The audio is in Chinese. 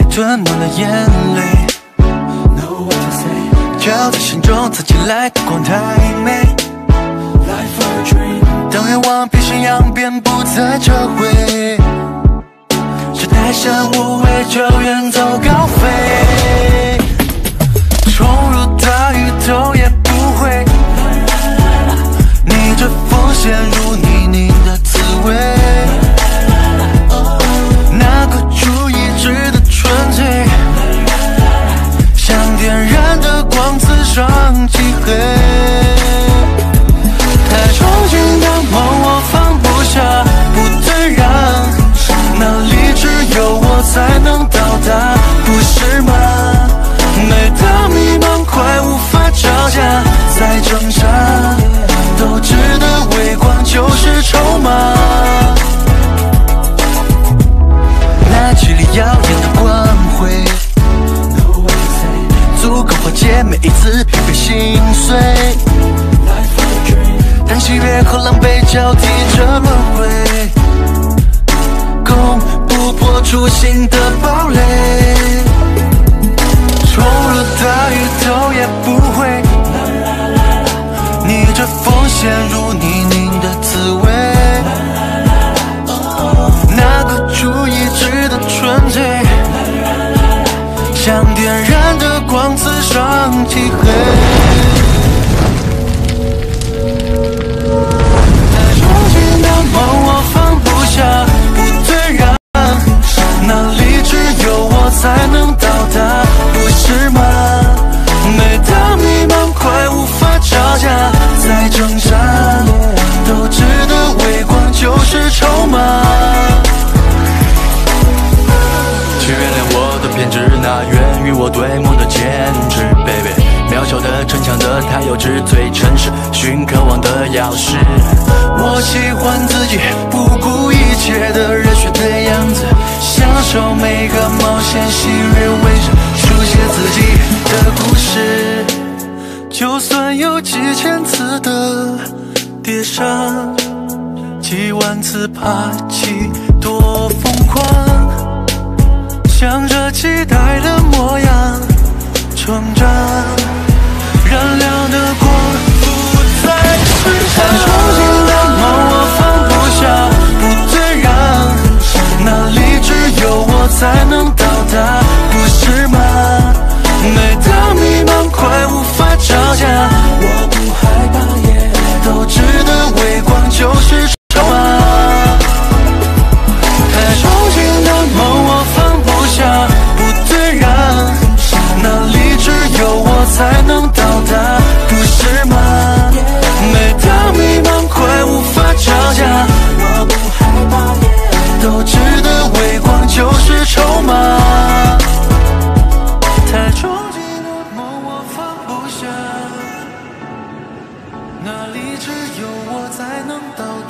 吞没了眼泪。飘在心中藏起来的光太美，当愿望变信仰，便不再撤回。这太像无畏，就远走高飞。冲入大雨头也不会，逆着风陷入泥泞的滋味。那个主意志的纯粹，像点燃的光刺上漆黑。太憧憬的梦我放不下，不退让，那里只有我才能到达，不是吗？每当迷茫快无法招架，再挣扎都值得，微光就是筹码。那距离耀眼的光辉，足够化解每一次疲惫心碎。当喜悦和狼狈交替着轮回，攻不破初心的堡垒。冲入大雨头也不会，逆着风陷入泥泞的滋味。那个主意志的纯粹，像点燃的光刺上漆黑。梦我放不下，不退让，那里只有我才能到达，不是吗？每当迷茫快无法招架，再挣扎都值得，微光就是筹码。请原谅我的偏执，那源于我对梦的坚持 ，baby。渺小的、逞强的，太幼稚，最诚实，寻渴望的钥匙。我喜欢自己不顾一切的热血的样子，享受每个冒险，喜悦微笑，书写自己的故事。就算有几千次的跌伤，几万次爬起，多疯狂，向着期待的模样成长。燃亮的光不再是太憧憬的梦我放不下，不退让，那里只有我才能到达，不是吗？每当迷茫快无法招架，我不害怕，都值得，微光就是筹码。太憧憬的梦我放不下，不退让，那里只有我才能到达，不是吗？每当迷茫快无法招架，我不害怕，都值得，微光就是筹码。太憧憬的梦我放不下，那里只有我才能到达。